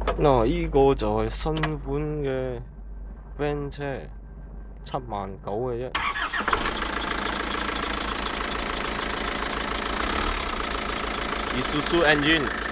嗱，依個就係新款嘅 van 車，79000嘅啫。Isuzu engine。